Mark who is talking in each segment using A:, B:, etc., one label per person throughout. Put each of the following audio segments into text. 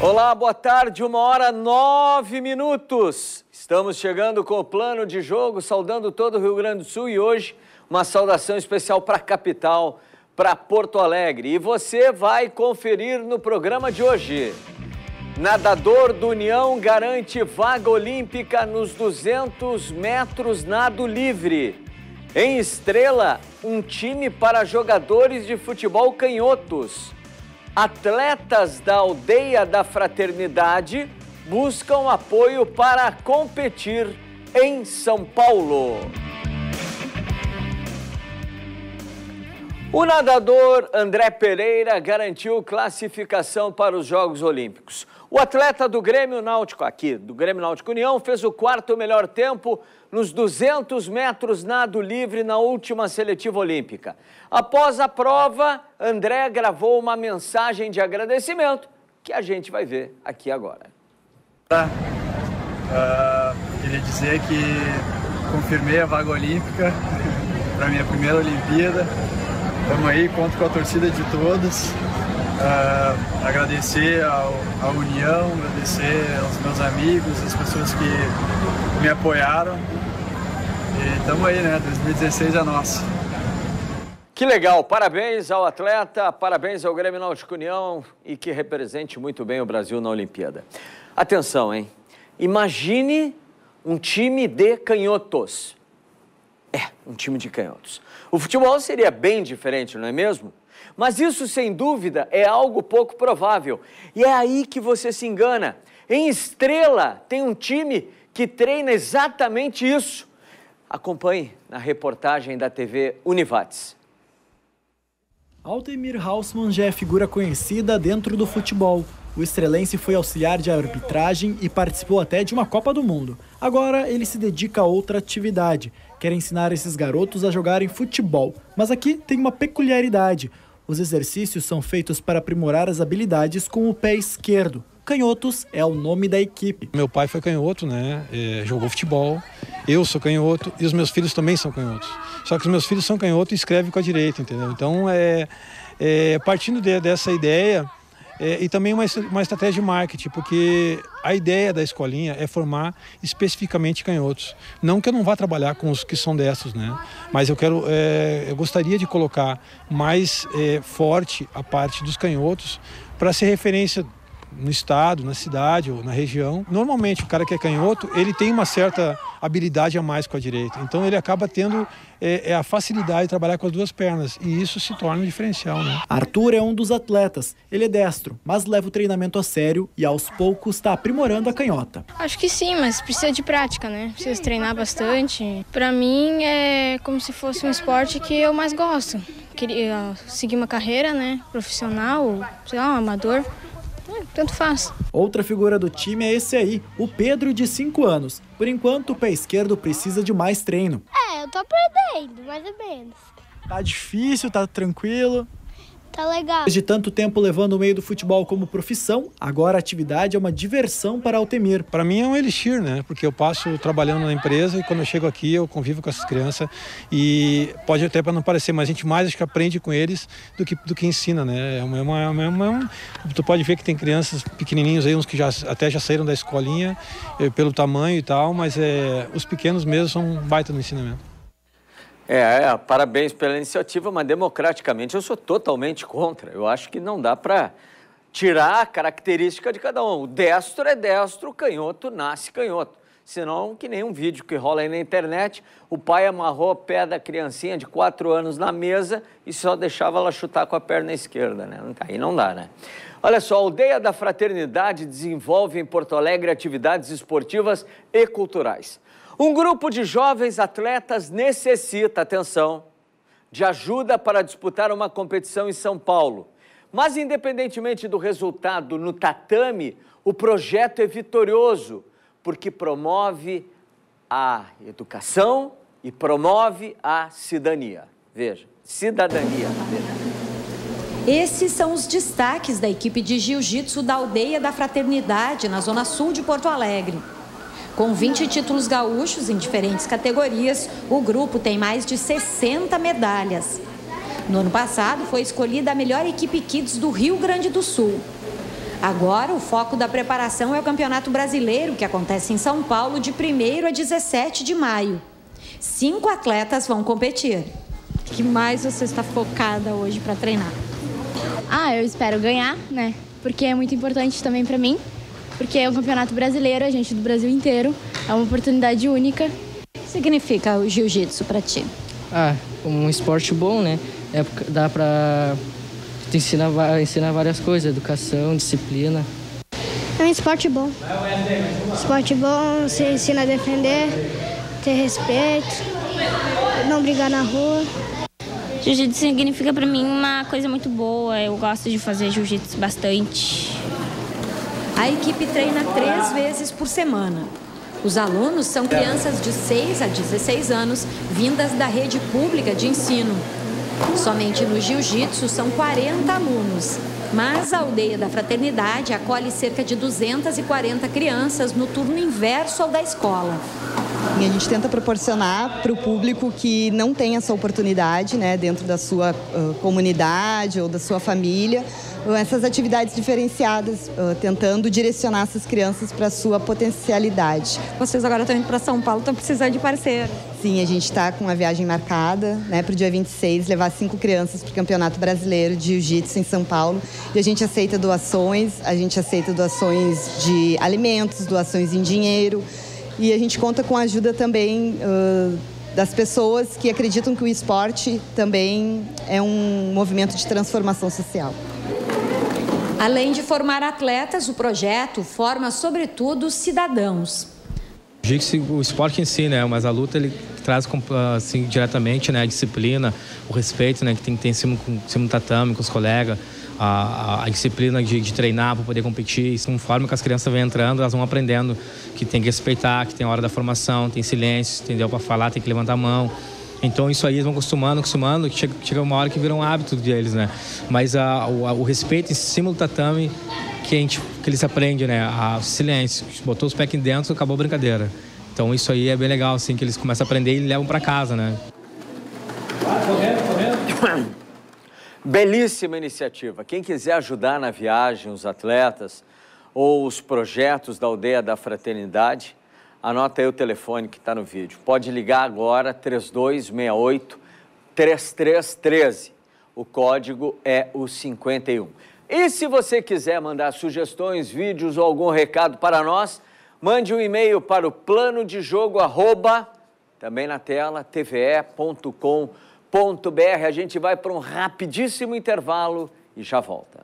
A: Olá, boa tarde, 1h09. Estamos chegando com o plano de jogo, saudando todo o Rio Grande do Sul e hoje uma saudação especial para a capital, para Porto Alegre. E você vai conferir no programa de hoje. Nadador do União garante vaga olímpica nos 200 metros nado livre. Em Estrela, um time para jogadores de futebol canhotos. Atletas da Aldeia da Fraternidade buscam apoio para competir em São Paulo. O nadador André Pereira garantiu classificação para os Jogos Olímpicos. O atleta do Grêmio Náutico, do Grêmio Náutico União, fez o quarto melhor tempo nos 200 metros nado livre na última seletiva olímpica. Após a prova, André gravou uma mensagem de agradecimento que a gente vai ver aqui agora.
B: Queria dizer que confirmei a vaga olímpica para a minha primeira Olimpíada. Estamos aí, conto com a torcida de todos. Agradecer à União, agradecer aos meus amigos, as pessoas que me apoiaram. E estamos aí, né? 2016 é nosso.
A: Que legal, parabéns ao atleta, parabéns ao Grêmio Náutico União e que represente muito bem o Brasil na Olimpíada. Atenção, hein? Imagine um time de canhotos. Um time de canhotos. O futebol seria bem diferente, não é mesmo? Mas isso, sem dúvida, é algo pouco provável. E é aí que você se engana. Em Estrela, tem um time que treina exatamente isso. Acompanhe na reportagem da TV Univates.
C: Altemir Hausmann já é figura conhecida dentro do futebol. O estrelense foi auxiliar de arbitragem e participou até de uma Copa do Mundo. Agora ele se dedica a outra atividade. Quer ensinar esses garotos a jogarem futebol. Mas aqui tem uma peculiaridade. Os exercícios são feitos para aprimorar as habilidades com o pé esquerdo. Canhotos é o nome da equipe.
D: Meu pai foi canhoto, né? Jogou futebol. Eu sou canhoto e os meus filhos também são canhotos. Só que os meus filhos são canhotos e escrevem com a direita, entendeu? Então, partindo dessa ideia, e também uma estratégia de marketing, porque a ideia da escolinha é formar especificamente canhotos. Não que eu não vá trabalhar com os que são destros, né? Mas eu gostaria de colocar mais forte a parte dos canhotos para ser referência no estado, na cidade ou na região. Normalmente o cara que é canhoto, ele tem uma certa habilidade a mais com a direita. Então ele acaba tendo a facilidade de trabalhar com as duas pernas e isso se torna um diferencial, né?
C: Arthur é um dos atletas. Ele é destro, mas leva o treinamento a sério e aos poucos está aprimorando a canhota.
E: Acho que sim, mas precisa de prática, né? Precisa treinar bastante. Para mim é como se fosse um esporte que eu mais gosto. Queria seguir uma carreira, né? Profissional, sei lá, um amador. Tanto faz.
C: Outra figura do time é esse aí, o Pedro, de 5 anos. Por enquanto, o pé esquerdo precisa de mais treino.
F: Eu tô aprendendo, mais ou menos.
C: Tá difícil, tá tranquilo?
F: Tá legal.
C: Depois de tanto tempo levando o meio do futebol como profissão, agora a atividade é uma diversão para Altemir.
D: Para mim é um elixir, né? Porque eu passo trabalhando na empresa e quando eu chego aqui eu convivo com essas crianças e pode até para não parecer, mas a gente mais acho que aprende com eles do que ensina, né? Tu pode ver que tem crianças pequenininhos aí, uns que já saíram da escolinha pelo tamanho e tal, mas os pequenos mesmo são um baita no ensinamento.
A: Parabéns pela iniciativa, mas democraticamente eu sou totalmente contra. Eu acho que não dá para tirar a característica de cada um. O destro é destro, o canhoto nasce canhoto. Senão, que nem um vídeo que rola aí na internet, o pai amarrou o pé da criancinha de 4 anos na mesa e só deixava ela chutar com a perna esquerda, né? Aí não dá, né? Olha só, a Aldeia da Fraternidade desenvolve em Porto Alegre atividades esportivas e culturais. Um grupo de jovens atletas necessita, atenção, de ajuda para disputar uma competição em São Paulo. Mas, independentemente do resultado no tatame, o projeto é vitorioso, porque promove a educação e promove a cidadania. Veja, cidadania.
G: Esses são os destaques da equipe de jiu-jitsu da Aldeia da Fraternidade, na zona sul de Porto Alegre. Com 20 títulos gaúchos em diferentes categorias, o grupo tem mais de 60 medalhas. No ano passado, foi escolhida a melhor equipe Kids do Rio Grande do Sul. Agora, o foco da preparação é o Campeonato Brasileiro, que acontece em São Paulo de 1º a 17 de maio. 5 atletas vão competir.
H: O que mais você está focada hoje para treinar?
E: Eu espero ganhar, né? Porque é muito importante também para mim. Porque é um campeonato brasileiro, a gente do Brasil inteiro. É uma oportunidade única.
G: O que significa o jiu-jitsu para ti?
I: Um esporte bom, né? Dá para te ensinar várias coisas, educação, disciplina.
F: É um esporte bom. Esporte bom, você ensina a defender, ter respeito, não brigar na rua.
J: Jiu-jitsu significa para mim uma coisa muito boa. Eu gosto de fazer jiu-jitsu bastante.
G: A equipe treina 3 vezes por semana. Os alunos são crianças de 6 a 16 anos, vindas da rede pública de ensino. Somente no jiu-jitsu são 40 alunos, mas a Aldeia da Fraternidade acolhe cerca de 240 crianças no turno inverso ao da escola.
K: E a gente tenta proporcionar para o público que não tem essa oportunidade, né, dentro da sua comunidade ou da sua família, essas atividades diferenciadas, tentando direcionar essas crianças para a sua potencialidade.
H: Vocês agora estão indo para São Paulo, estão precisando de parceiro.
K: Sim, a gente está com a viagem marcada, né, para o dia 26, levar 5 crianças para o Campeonato Brasileiro de Jiu-Jitsu em São Paulo. E a gente aceita doações de alimentos, doações em dinheiro. E a gente conta com a ajuda também das pessoas que acreditam que o esporte também é um movimento de transformação social.
G: Além de formar atletas, o projeto forma, sobretudo, cidadãos.
L: O esporte em si, né? Mas a luta ele traz assim, diretamente, né, a disciplina, o respeito, né, que tem que ter em cima do tatame com os colegas. A disciplina de treinar para poder competir. Isso conforme que as crianças vão entrando, elas vão aprendendo que tem que respeitar, que tem hora da formação, tem silêncio, entendeu? Para falar tem que levantar a mão. Então isso aí eles vão acostumando, que chega uma hora que vira um hábito deles, né? Mas o respeito em cima do tatame que eles aprendem, né? O silêncio, botou os pés aqui dentro, acabou a brincadeira. Então isso aí é bem legal, assim, que eles começam a aprender e levam para casa, né?
A: Belíssima iniciativa. Quem quiser ajudar na viagem, os atletas ou os projetos da Aldeia da Fraternidade, anota aí o telefone que está no vídeo. Pode ligar agora, 3268-3313. O código é o 51. E se você quiser mandar sugestões, vídeos ou algum recado para nós, mande um e-mail para o planodejogo, também na tela, tve.com.br. A gente vai para um rapidíssimo intervalo e já volta.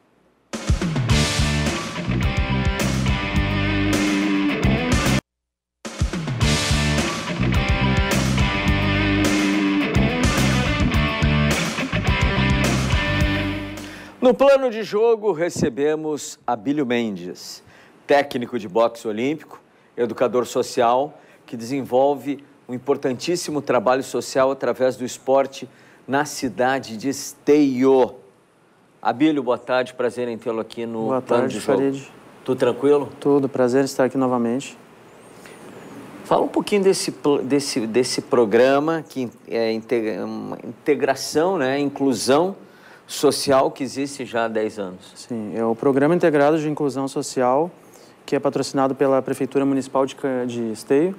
A: No plano de jogo, recebemos Abílio Mendes, técnico de boxe olímpico, educador social, que desenvolve um importantíssimo trabalho social através do esporte na cidade de Esteio. Abílio, boa tarde, prazer em tê-lo aqui no plano de jogo.
M: Farid.
A: Tudo tranquilo?
M: Tudo, prazer estar aqui novamente.
A: Fala um pouquinho desse programa que é uma integração, né, inclusão social que existe já há 10 anos.
M: Sim, é o Programa Integrado de Inclusão Social, que é patrocinado pela Prefeitura Municipal de Esteio.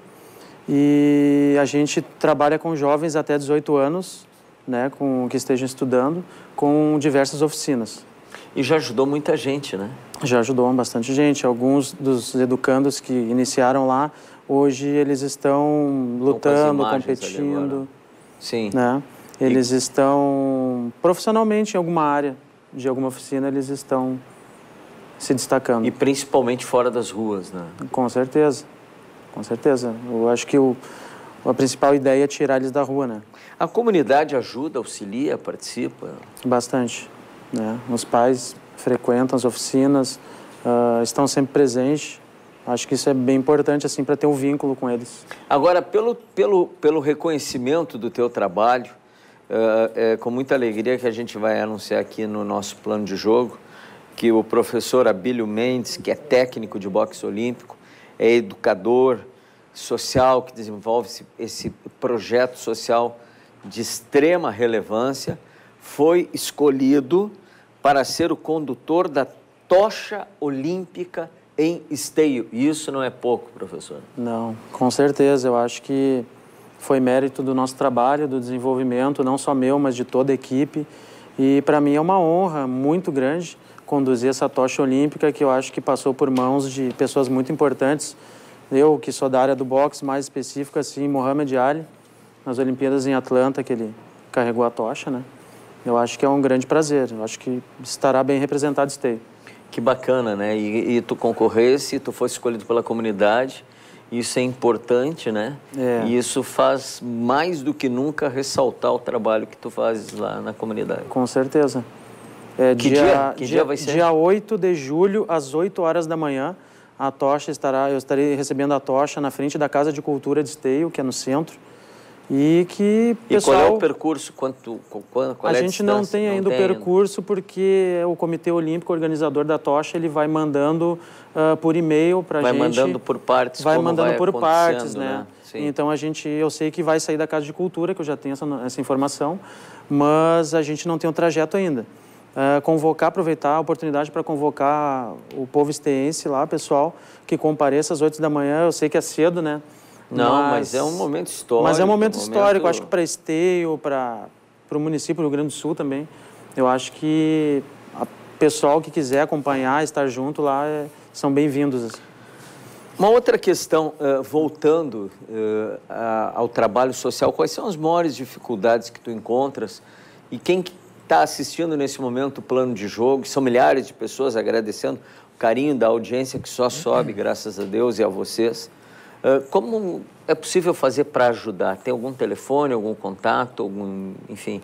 M: E a gente trabalha com jovens até 18 anos, né, que estejam estudando, com diversas oficinas.
A: E já ajudou muita gente, né?
M: Já ajudou bastante gente. Alguns dos educandos que iniciaram lá, hoje eles estão lutando, competindo.
A: Sim.
M: Né? Eles estão profissionalmente em alguma área, de alguma oficina, eles estão se destacando.
A: E principalmente fora das ruas, né?
M: Com certeza. Com certeza. Eu acho que a principal ideia é tirar eles da rua, né?
A: A comunidade ajuda, auxilia, participa?
M: Bastante, né? Os pais frequentam as oficinas, estão sempre presentes. Acho que isso é bem importante, assim, para ter um vínculo com eles.
A: Agora, pelo reconhecimento do teu trabalho, é com muita alegria que a gente vai anunciar aqui no nosso plano de jogo que o professor Abílio Mendes, que é técnico de boxe olímpico, é educador social, que desenvolve esse projeto social de extrema relevância, foi escolhido para ser o condutor da tocha olímpica em Esteio. E isso não é pouco, professor.
M: Não, com certeza. Eu acho que foi mérito do nosso trabalho, do desenvolvimento, não só meu, mas de toda a equipe. E para mim é uma honra muito grande conduzir essa tocha olímpica, que eu acho que passou por mãos de pessoas muito importantes. Eu, que sou da área do boxe, mais específico assim, Mohamed Ali, nas Olimpíadas em Atlanta, que ele carregou a tocha, né? Eu acho que é um grande prazer. Eu acho que estará bem representado Esteio.
A: Que bacana, né? E tu concorresse, tu fosse escolhido pela comunidade. Isso é importante, né? É. E isso faz mais do que nunca ressaltar o trabalho que tu fazes lá na comunidade.
M: Com certeza.
A: Que dia vai ser?
M: Dia 8 de julho, às 8 horas da manhã, a tocha eu estarei recebendo a tocha na frente da Casa de Cultura de Esteio, que é no centro. E que pessoal...
A: qual é o percurso? Qual
M: a gente não tem ainda o percurso, porque o Comitê Olímpico, organizador da tocha, ele vai mandando por e-mail para a gente.
A: Vai mandando por partes.
M: Vai mandando por partes,
A: né?
M: Então eu sei que vai sair da Casa de Cultura, que eu já tenho essa informação, mas a gente não tem um trajeto ainda. Aproveitar a oportunidade para convocar o povo esteense lá, pessoal, que compareça às 8 da manhã. Eu sei que é cedo, né?
A: Não, mas é um momento histórico.
M: Mas é um momento histórico, acho que para Esteio, para o município do Rio Grande do Sul também. Eu acho que o pessoal que quiser acompanhar, estar junto lá, são bem-vindos.
A: Uma outra questão, voltando ao trabalho social, quais são as maiores dificuldades que tu encontras? E quem está assistindo nesse momento o plano de jogo, são milhares de pessoas agradecendo o carinho da audiência que só sobe, graças a Deus e a vocês. Como é possível fazer para ajudar? Tem algum telefone, algum contato, enfim?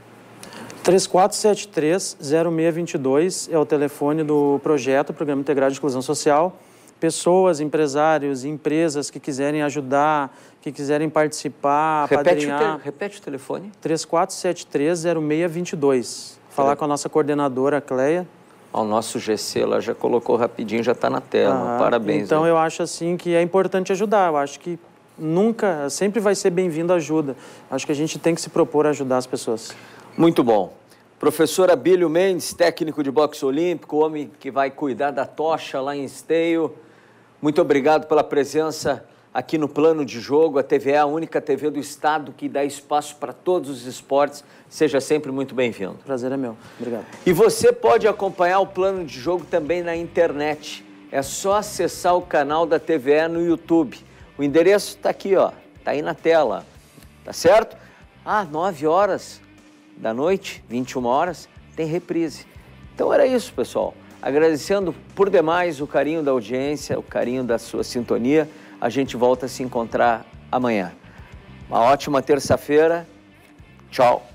M: 3473-0622 é o telefone do projeto, Programa Integrado de Inclusão Social. Pessoas, empresários, empresas que quiserem ajudar, que quiserem participar, apadrinhar.
A: Repete o telefone.
M: 3473-0622. Falar com a nossa coordenadora, Cleia.
A: O nosso GC lá já colocou rapidinho, já está na tela. Parabéns.
M: Então, eu acho assim que é importante ajudar. Eu acho que sempre vai ser bem-vindo a ajuda. Acho que a gente tem que se propor a ajudar as pessoas.
A: Muito bom. Professor Abílio Mendes, técnico de boxe olímpico, homem que vai cuidar da tocha lá em Esteio. Muito obrigado pela presença aqui no Plano de Jogo. A TVE é a única TV do Estado que dá espaço para todos os esportes. Seja sempre muito bem-vindo.
M: Prazer é meu. Obrigado.
A: E você pode acompanhar o Plano de Jogo também na internet. É só acessar o canal da TVE no YouTube. O endereço está aqui, ó. Está aí na tela. Tá certo? 9 horas da noite, 21 horas, tem reprise. Então era isso, pessoal. Agradecendo por demais o carinho da audiência, o carinho da sua sintonia. A gente volta a se encontrar amanhã. Uma ótima terça-feira. Tchau.